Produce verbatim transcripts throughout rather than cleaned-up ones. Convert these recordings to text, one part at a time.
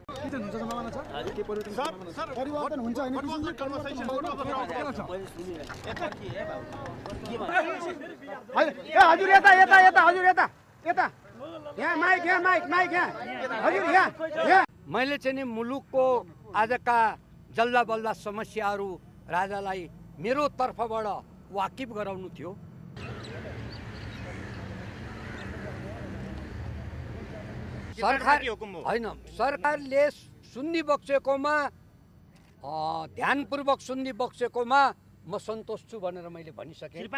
परिवर्तन हुन्छ हैन हजुर यता यता यता हजुर यता यता यहाँ माइक यहाँ माइक माइक यहाँ हजुर यहाँ यहाँ मैले चाहिँ नि मुलुकको आजका जल्दा बल्दा समस्याहरू राजालाई मेरो तर्फबाट वाकिफ गराउनु थियो। सरकार होइन, सरकारले सुन्नी बक्सेकोमा ध्यानपूर्वक सुन्नी बक्सेकोमा म सन्तोष छु भनेर मैले भनिसकेँ।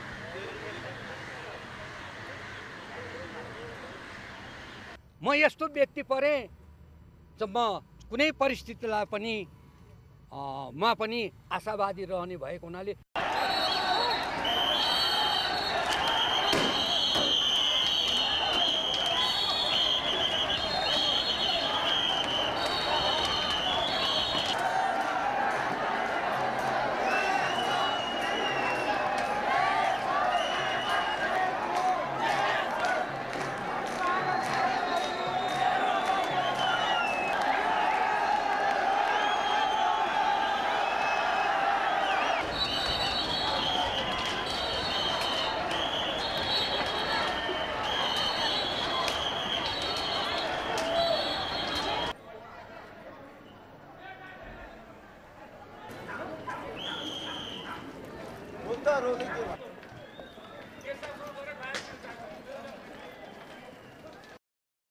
म यस्तो व्यक्ति परे जब म कुनै परिस्थितिलाई पनि म पनि आशावादी रहने भएको हुनाले मुद्दा रोकेको